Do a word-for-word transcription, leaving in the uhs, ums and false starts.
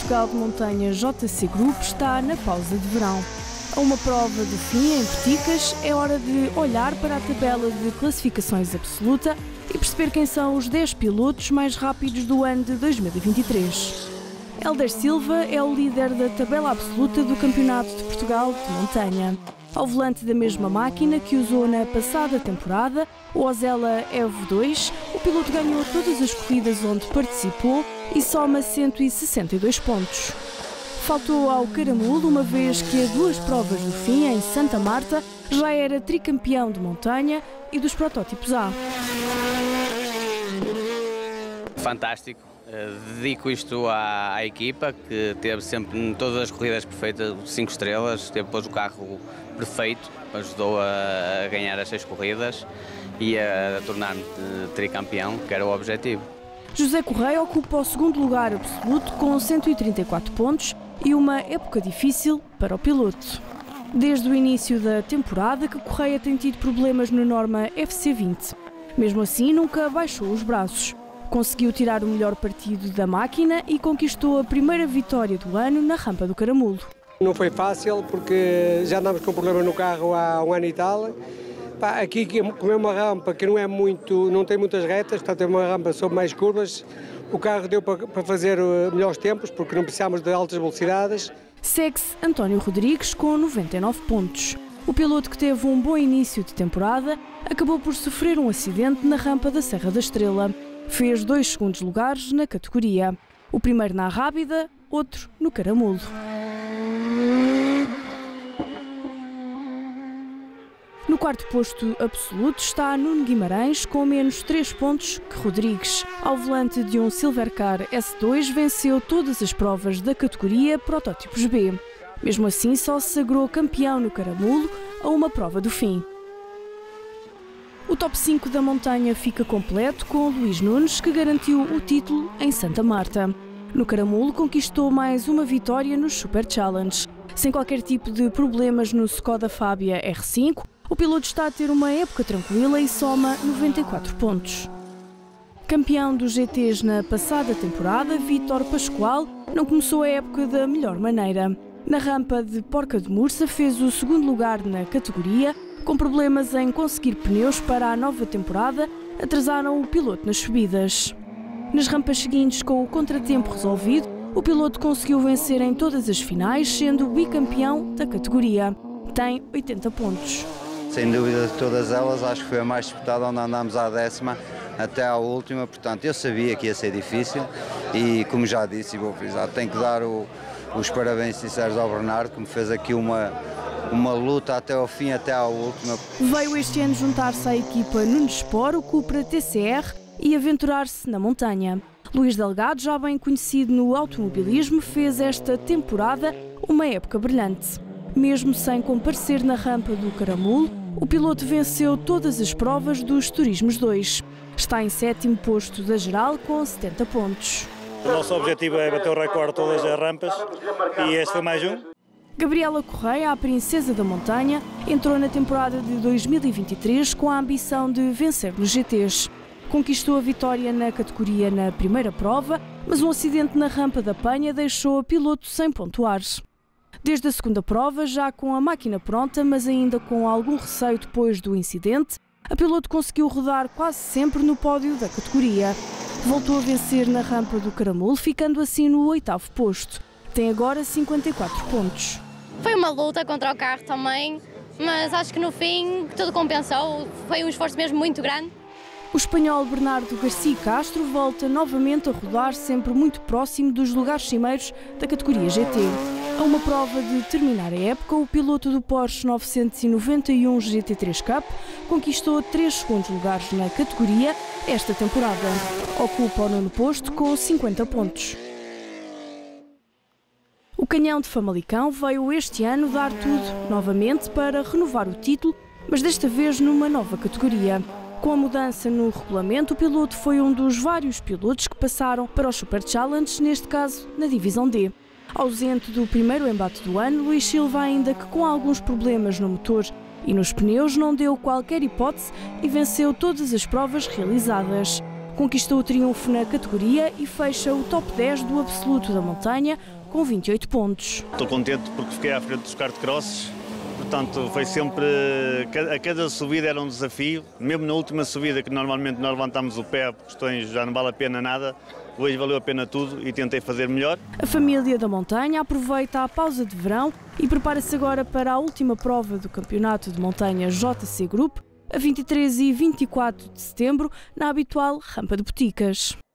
Portugal de Montanha J C Group está na pausa de verão. A uma prova do fim em Porticas, é hora de olhar para a tabela de classificações absoluta e perceber quem são os dez pilotos mais rápidos do ano de dois mil e vinte e três. Hélder Silva é o líder da tabela absoluta do Campeonato de Portugal de Montanha. Ao volante da mesma máquina que usou na passada temporada, o Ozella Evo dois, o piloto ganhou todas as corridas onde participou e soma cento e sessenta e dois pontos. Faltou ao Caramulo, uma vez que as duas provas do fim, em Santa Marta, já era tricampeão de montanha e dos protótipos A. Fantástico. Dedico isto à, à equipa, que teve sempre em todas as corridas perfeitas, cinco estrelas, teve pôs o carro perfeito, ajudou a ganhar as seis corridas e a, a tornar-me tricampeão, que era o objetivo. José Correia ocupa o segundo lugar absoluto com cento e trinta e quatro pontos e uma época difícil para o piloto. Desde o início da temporada que Correia tem tido problemas no Norma F C vinte. Mesmo assim, nunca baixou os braços. Conseguiu tirar o melhor partido da máquina e conquistou a primeira vitória do ano na rampa do Caramulo. Não foi fácil porque já andamos com problema no carro há um ano e tal. Pá, aqui como é uma rampa que não é muito, não tem muitas retas, portanto é uma rampa sobre mais curvas, o carro deu para, para fazer melhores tempos porque não precisamos de altas velocidades. Segue-se António Rodrigues com noventa e nove pontos. O piloto, que teve um bom início de temporada, acabou por sofrer um acidente na rampa da Serra da Estrela. Fez dois segundos lugares na categoria. O primeiro na Rábida, outro no Caramulo. No quarto posto absoluto está Nuno Guimarães, com menos três pontos que Rodrigues. Ao volante de um Silvercar S dois, venceu todas as provas da categoria Protótipos B. Mesmo assim, só se sagrou campeão no Caramulo a uma prova do fim. O top cinco da montanha fica completo com Luís Nunes, que garantiu o título em Santa Marta. No Caramulo, conquistou mais uma vitória nos Super Challenge. Sem qualquer tipo de problemas no Skoda Fabia R cinco, o piloto está a ter uma época tranquila e soma noventa e quatro pontos. Campeão dos G Ts na passada temporada, Vítor Pascoal não começou a época da melhor maneira. Na rampa de Porca de Mursa fez o segundo lugar na categoria, com problemas em conseguir pneus para a nova temporada, atrasaram o piloto nas subidas. Nas rampas seguintes, com o contratempo resolvido, o piloto conseguiu vencer em todas as finais, sendo bicampeão da categoria. Tem oitenta pontos. Sem dúvida de todas elas, acho que foi a mais disputada, onde andámos à décima até à última, portanto eu sabia que ia ser difícil e, como já disse e vou frisar, tenho que dar o, os parabéns sinceros ao Bernardo, que me fez aqui uma Uma luta até ao fim, até à última. Veio este ano juntar-se à equipa Nunes Sport, o Cupra T C R, e aventurar-se na montanha. Luís Delgado, já bem conhecido no automobilismo, fez esta temporada uma época brilhante. Mesmo sem comparecer na rampa do Caramulo, o piloto venceu todas as provas dos Turismos dois. Está em sétimo posto da geral com setenta pontos. O nosso objetivo é bater o recorde de todas as rampas e este foi mais um. Gabriela Correia, a princesa da montanha, entrou na temporada de dois mil e vinte e três com a ambição de vencer nos G Ts. Conquistou a vitória na categoria na primeira prova, mas um acidente na rampa da Penha deixou a piloto sem pontuar. Desde a segunda prova, já com a máquina pronta, mas ainda com algum receio depois do incidente, a piloto conseguiu rodar quase sempre no pódio da categoria. Voltou a vencer na rampa do Caramulo, ficando assim no oitavo posto. Tem agora cinquenta e quatro pontos. Foi uma luta contra o carro também, mas acho que no fim tudo compensou, foi um esforço mesmo muito grande. O espanhol Bernardo Garcia Castro volta novamente a rodar sempre muito próximo dos lugares cimeiros da categoria G T. A uma prova de terminar a época, o piloto do Porsche novecentos e noventa e um G T três Cup conquistou três segundos lugares na categoria esta temporada. Ocupa o nono posto com cinquenta pontos. O Canhão de Famalicão veio este ano dar tudo novamente para renovar o título, mas desta vez numa nova categoria. Com a mudança no regulamento, o piloto foi um dos vários pilotos que passaram para os Super Challenge, neste caso na divisão D. Ausente do primeiro embate do ano, Luís Silva, ainda que com alguns problemas no motor e nos pneus, não deu qualquer hipótese e venceu todas as provas realizadas. Conquistou o triunfo na categoria e fecha o top dez do absoluto da montanha com vinte e oito pontos. Estou contente porque fiquei à frente dos kart-crosses. Portanto, foi sempre, a cada subida era um desafio, mesmo na última subida que normalmente nós levantamos o pé, por questões já não vale a pena nada, hoje valeu a pena tudo e tentei fazer melhor. A família da montanha aproveita a pausa de verão e prepara-se agora para a última prova do Campeonato de Montanha J C Group, a vinte e três e vinte e quatro de setembro, na habitual Rampa de Boticas.